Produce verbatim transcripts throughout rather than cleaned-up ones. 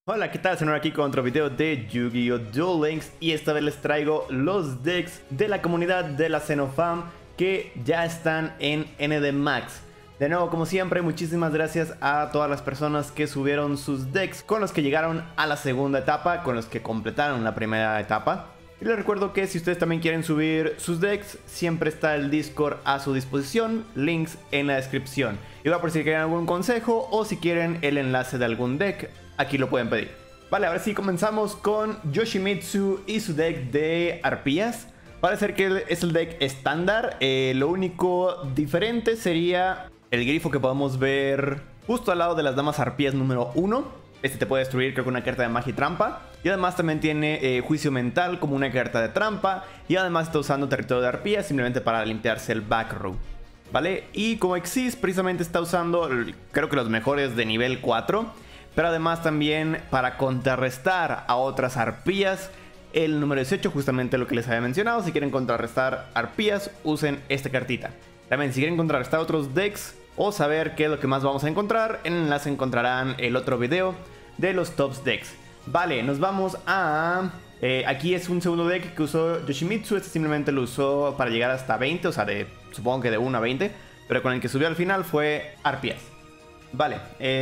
Hola, ¿qué tal? Soy aquí con otro video de Yu-Gi-Oh! Duel Links y esta vez les traigo los decks de la comunidad de la Xenofam que ya están en N D Max. De nuevo, como siempre, muchísimas gracias a todas las personas que subieron sus decks con los que llegaron a la segunda etapa, con los que completaron la primera etapa. Y les recuerdo que si ustedes también quieren subir sus decks, siempre está el Discord a su disposición, links en la descripción. Igual por si quieren algún consejo o si quieren el enlace de algún deck, aquí lo pueden pedir. Vale, ahora sí comenzamos con Yoshimitsu y su deck de arpías. Parece que es el deck estándar, eh, lo único diferente sería el grifo que podemos ver justo al lado de las damas arpías número uno. Este te puede destruir, creo que una carta de magia y trampa. Y además también tiene eh, juicio mental como una carta de trampa. Y además está usando territorio de arpías simplemente para limpiarse el back row, ¿vale? Y como Exist precisamente está usando, creo que los mejores de nivel cuatro. Pero además también para contrarrestar a otras arpías, el número dieciocho, justamente lo que les había mencionado. Si quieren contrarrestar arpías, usen esta cartita. También si quieren contrarrestar otros decks o saber qué es lo que más vamos a encontrar, en el enlace encontrarán el otro video de los tops decks. Vale, nos vamos a... Eh, aquí es un segundo deck que usó Yoshimitsu. Este simplemente lo usó para llegar hasta veinte, o sea, de, supongo que de uno a veinte. Pero con el que subió al final fue arpías. Vale,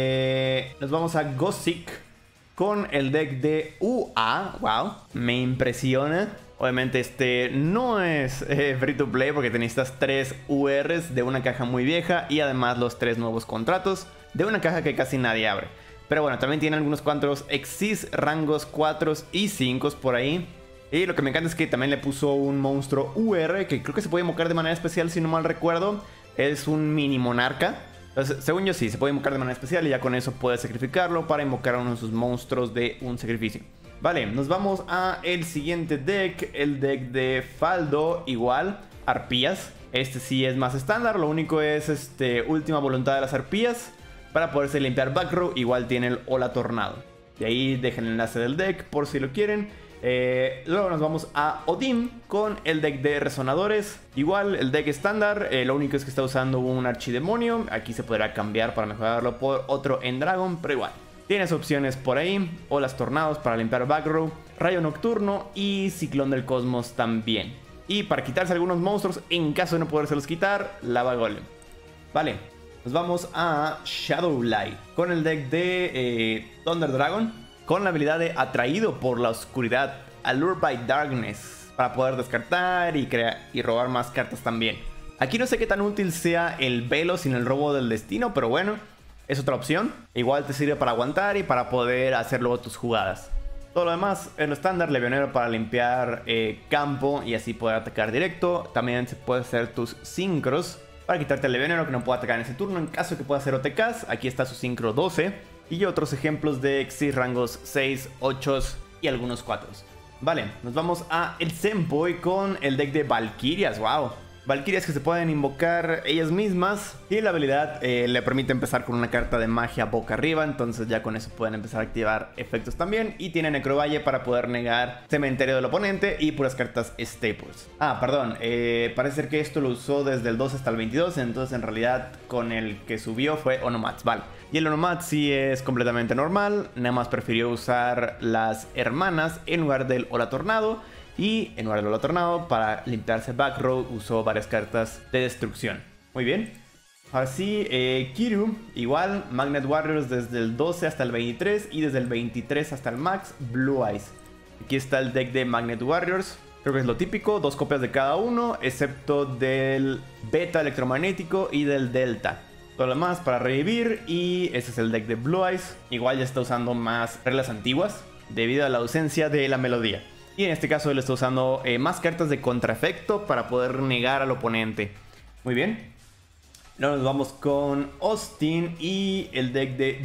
eh, nos vamos a Gothic con el deck de U A. Wow, me impresiona. Obviamente este no es eh, free to play porque te necesitas tres U Rs de una caja muy vieja y además los tres nuevos contratos de una caja que casi nadie abre. Pero bueno, también tiene algunos cuantos Exist, rangos cuatro y cinco por ahí. Y lo que me encanta es que también le puso un monstruo U R que creo que se puede invocar de manera especial, si no mal recuerdo. Es un mini monarca. Entonces, según yo sí, se puede invocar de manera especial y ya con eso puedes sacrificarlo para invocar a uno de sus monstruos de un sacrificio. Vale, nos vamos a el siguiente deck, el deck de Faldo, igual, arpías. Este sí es más estándar, lo único es este, última voluntad de las arpías. Para poderse limpiar back row, igual tiene el Ola Tornado. De ahí dejen el enlace del deck por si lo quieren. Eh, luego nos vamos a Odin con el deck de resonadores. Igual el deck estándar, eh, lo único es que está usando un archidemonio. Aquí se podrá cambiar para mejorarlo por otro Endragon, pero igual tienes opciones por ahí. Olas Tornados para limpiar back row, Rayo Nocturno y Ciclón del Cosmos también. Y para quitarse algunos monstruos, en caso de no podérselos quitar, Lava Golem. Vale, nos vamos a Shadow Light con el deck de eh, Thunder Dragon, con la habilidad de Atraído por la Oscuridad, Allure by Darkness, para poder descartar y, crear, y robar más cartas también. Aquí no sé qué tan útil sea el velo sin el robo del destino, pero bueno, es otra opción. Igual te sirve para aguantar y para poder hacer luego tus jugadas. Todo lo demás en lo estándar, Legionero para limpiar eh, campo y así poder atacar directo. También se puede hacer tus sincros para quitarte el Legionero que no pueda atacar en ese turno en caso de que pueda hacer O T Ks. Aquí está su sincro doce. Y otros ejemplos de Exist rangos seis, ocho y algunos cuatro. Vale, nos vamos a el Senpoi con el deck de Valkyrias. Wow, Valkyrias que se pueden invocar ellas mismas. Y la habilidad eh, le permite empezar con una carta de magia boca arriba. Entonces ya con eso pueden empezar a activar efectos también. Y tiene Necrovalle para poder negar cementerio del oponente y puras cartas staples. Ah, perdón, eh, parece ser que esto lo usó desde el dos hasta el veintidós. Entonces en realidad con el que subió fue Onomats. Vale, y el Onomats sí es completamente normal. Nada más prefirió usar las hermanas en lugar del Ola Tornado. Y en lugar del Ola Tornado, para limpiarse back row, usó varias cartas de destrucción. Muy bien. Ahora sí, eh, Kiru, igual, Magnet Warriors desde el doce hasta el veintitrés y desde el veintitrés hasta el max, Blue Eyes. Aquí está el deck de Magnet Warriors. Creo que es lo típico, dos copias de cada uno, excepto del Beta electromagnético y del Delta. Todo lo demás para revivir y ese es el deck de Blue Eyes. Igual ya está usando más reglas antiguas debido a la ausencia de la melodía. Y en este caso él está usando eh, más cartas de contraefecto para poder negar al oponente. Muy bien. Luego nos vamos con Austin y el deck de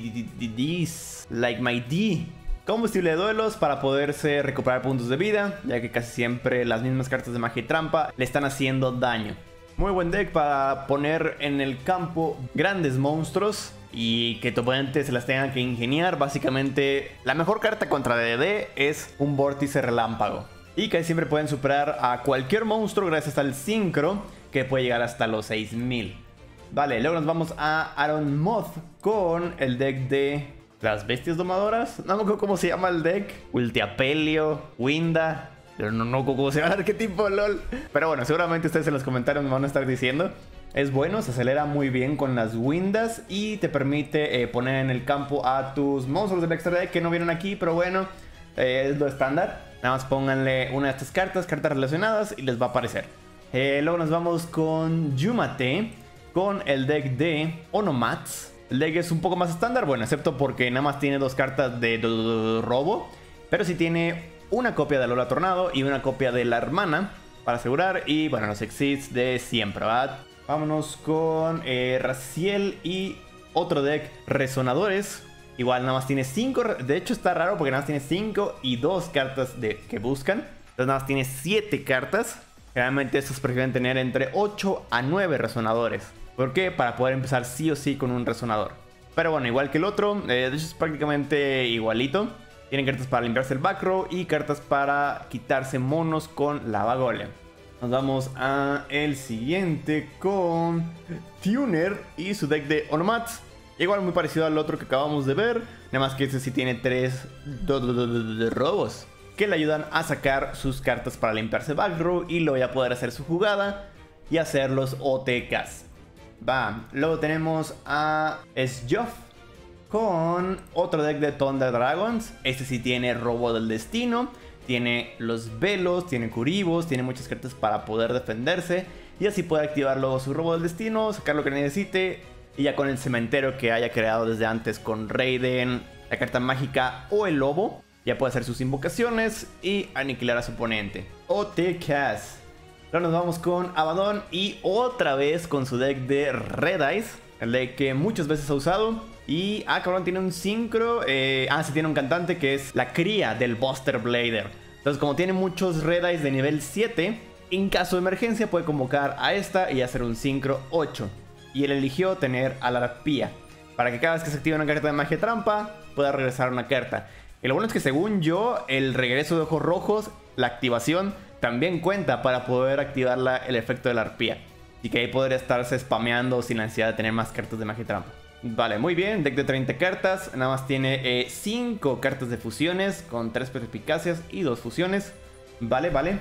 D's Like My D. Combustible de duelos para poderse recuperar puntos de vida, ya que casi siempre las mismas cartas de magia y trampa le están haciendo daño. Muy buen deck para poner en el campo grandes monstruos y que tu oponente se las tenga que ingeniar. Básicamente la mejor carta contra D D es un vórtice relámpago. Y que siempre pueden superar a cualquier monstruo gracias al sincro, que puede llegar hasta los seis mil. Vale, luego nos vamos a Aaron Moth con el deck de Las bestias domadoras. No me acuerdo cómo se llama el deck. Ultiapelio, Winda. Pero no, no cómo se llama el arquetipo, lol. Pero bueno, seguramente ustedes en los comentarios me van a estar diciendo. Es bueno, se acelera muy bien con las Windas y te permite eh, poner en el campo a tus monstruos del extra deck que no vienen aquí, pero bueno, eh, es lo estándar. Nada más pónganle una de estas cartas, cartas relacionadas y les va a aparecer. Eh, luego nos vamos con Yumate, con el deck de Onomats. El deck es un poco más estándar, bueno, excepto porque nada más tiene dos cartas de, de, de, de robo, pero sí tiene una copia de Alola Tornado y una copia de la hermana para asegurar. Y bueno, los exits de siempre, ¿verdad? Vámonos con eh, Raziel y otro deck Resonadores. Igual nada más tiene cinco. De hecho está raro porque nada más tiene cinco y dos cartas de, que buscan. Entonces nada más tiene siete cartas. Generalmente estos prefieren tener entre ocho a nueve resonadores. ¿Por qué? Para poder empezar sí o sí con un resonador. Pero bueno, igual que el otro. Eh, de hecho es prácticamente igualito. Tienen cartas para limpiarse el back row y cartas para quitarse monos con Lava Golem. Nos vamos a el siguiente con Tuner y su deck de Onomats. Igual muy parecido al otro que acabamos de ver. Nada más que este sí tiene tres do, do, do, do, de robos que le ayudan a sacar sus cartas para limpiarse back row. Y lo voy a poder hacer su jugada y hacer los O T Ks. Va, luego tenemos a Sjoff con otro deck de Thunder Dragons. Este sí tiene robo del destino. Tiene los velos, tiene curibos, tiene muchas cartas para poder defenderse. Y así puede activar luego su robo del destino, sacar lo que necesite. Y ya con el cementerio que haya creado desde antes con Raiden, la carta mágica o el lobo, ya puede hacer sus invocaciones y aniquilar a su oponente. O T Ks. Ahora nos vamos con Abaddon y otra vez con su deck de Red Eyes. El deck que muchas veces ha usado. Y, ah, cabrón, tiene un sincro. Eh, ah, sí, tiene un cantante que es la cría del Buster Blader. Entonces, como tiene muchos Red Eyes de nivel siete, en caso de emergencia puede convocar a esta y hacer un sincro ocho. Y él eligió tener a la arpía, para que cada vez que se active una carta de magia trampa, pueda regresar una carta. Y lo bueno es que según yo, el regreso de ojos rojos, la activación, también cuenta para poder activar la, el efecto de la arpía. Y que ahí podría estarse spameando sin la necesidad de tener más cartas de magia trampa. Vale, muy bien, deck de treinta cartas. Nada más tiene cinco eh, cartas de fusiones con tres perspicacias y dos fusiones. Vale, vale.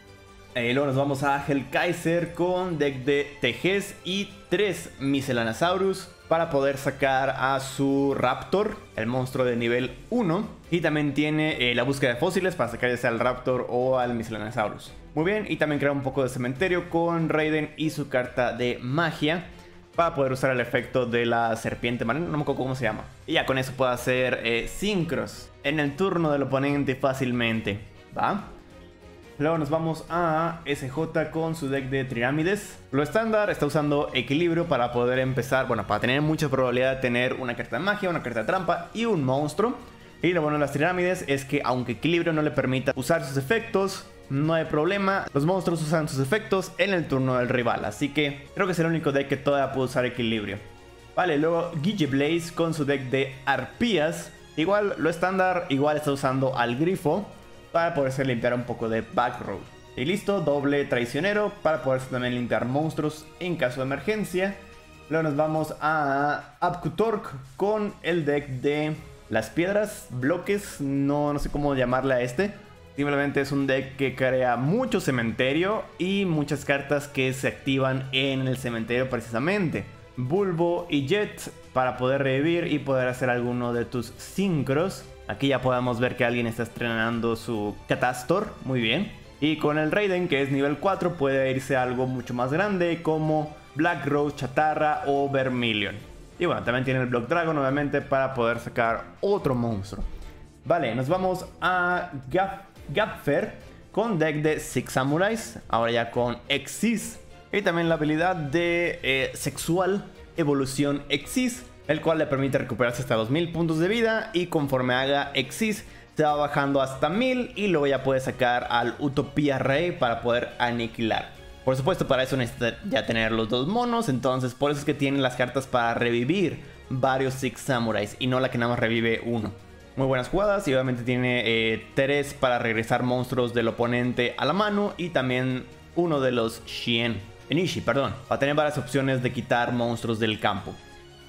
Eh, luego nos vamos a Hellkaiser con deck de Tejes y tres Miscellaneosaurus para poder sacar a su Raptor, el monstruo de nivel uno. Y también tiene eh, la búsqueda de fósiles para sacar ya sea al Raptor o al Miscellaneosaurus. Muy bien, y también crea un poco de cementerio con Raiden y su carta de magia para poder usar el efecto de la serpiente marina, no me acuerdo cómo se llama. Y ya con eso puede hacer eh, sincros en el turno del oponente fácilmente. ¿Va? Luego nos vamos a S J con su deck de Tirámides. Lo estándar está usando equilibrio para poder empezar, bueno, para tener mucha probabilidad de tener una carta de magia, una carta de trampa y un monstruo. Y lo bueno de las Tirámides es que aunque equilibrio no le permita usar sus efectos, no hay problema, los monstruos usan sus efectos en el turno del rival. Así que creo que es el único deck que todavía puede usar equilibrio. Vale, luego Gigiblaze con su deck de arpías. Igual lo estándar, igual está usando al grifo para poderse limpiar un poco de back row. Y listo, doble traicionero para poderse también limpiar monstruos en caso de emergencia. Luego nos vamos a Apkutork con el deck de las piedras, bloques, no, no sé cómo llamarle a este. Simplemente es un deck que crea mucho cementerio y muchas cartas que se activan en el cementerio precisamente. Bulbo y Jet para poder revivir y poder hacer alguno de tus sincros. Aquí ya podemos ver que alguien está estrenando su Catastor, muy bien. Y con el Raiden, que es nivel cuatro, puede irse a algo mucho más grande como Black Rose, Chatarra o Vermilion. Y bueno, también tiene el Block Dragon obviamente para poder sacar otro monstruo. Vale, nos vamos a Gap Gapfer con deck de Six Samurais, ahora ya con Exis. Y también la habilidad de eh, Sexual Evolución Exis, el cual le permite recuperarse hasta dos mil puntos de vida. Y conforme haga Exis se va bajando hasta mil y luego ya puede sacar al Utopía Rey para poder aniquilar. Por supuesto, para eso necesita ya tener los dos monos, entonces por eso es que tiene las cartas para revivir varios Six Samurais y no la que nada más revive uno. Muy buenas jugadas y obviamente tiene eh, tres para regresar monstruos del oponente a la mano y también uno de los Shien, Enishi, perdón, para tener varias opciones de quitar monstruos del campo.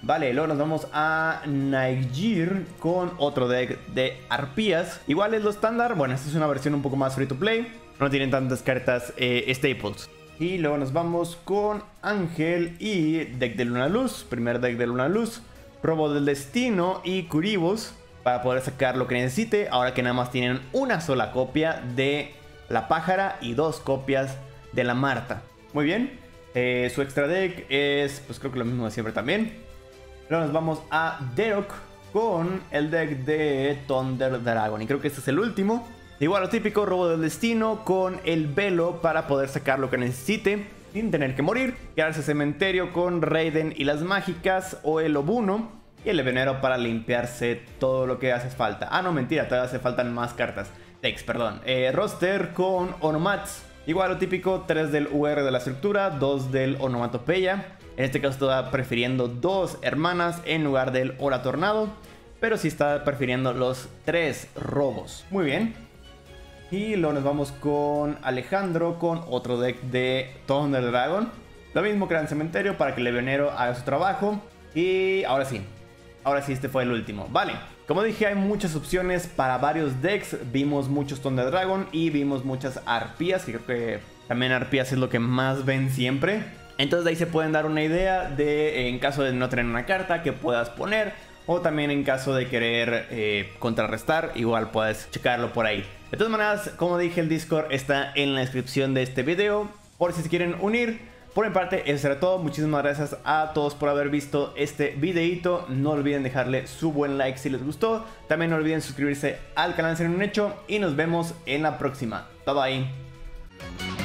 Vale, luego nos vamos a Nightgear con otro deck de arpías. Igual es lo estándar. Bueno, esta es una versión un poco más free to play. No tienen tantas cartas eh, staples. Y luego nos vamos con Ángel y deck de Luna Luz. Primer deck de Luna Luz. Robo del Destino y Curibus para poder sacar lo que necesite. Ahora que nada más tienen una sola copia de la Pájara y dos copias de la Marta. Muy bien. Eh, su extra deck es, pues creo que lo mismo de siempre también. Luego nos vamos a Derok con el deck de Thunder Dragon. Y creo que este es el último. Igual lo típico, Robo del Destino con el Velo para poder sacar lo que necesite sin tener que morir. Quedarse cementerio con Raiden y las mágicas o el Obuno. Y el venero para limpiarse todo lo que hace falta. Ah, no, mentira, todavía hace faltan más cartas. Decks, perdón. Eh, roster con Onomats. Igual lo típico, tres del U R de la estructura, dos del Onomatopeya. En este caso estaba prefiriendo dos hermanas en lugar del Hora Tornado. Pero sí está prefiriendo los tres robos. Muy bien. Y luego nos vamos con Alejandro con otro deck de Thunder Dragon. Lo mismo que era en cementerio para que el Legionero haga su trabajo. Y ahora sí. Ahora sí, este fue el último. Vale. Como dije, hay muchas opciones para varios decks. Vimos muchos Thunder Dragon y vimos muchas arpías, que creo que también arpías es lo que más ven siempre. Entonces de ahí se pueden dar una idea de, en caso de no tener una carta, que puedas poner. O también en caso de querer eh, contrarrestar, igual puedes checarlo por ahí. De todas maneras, como dije, el Discord está en la descripción de este video, por si se quieren unir. Por mi parte, eso será todo. Muchísimas gracias a todos por haber visto este videito. No olviden dejarle su buen like si les gustó. También no olviden suscribirse al canal si no lo han hecho. Y nos vemos en la próxima. Bye bye.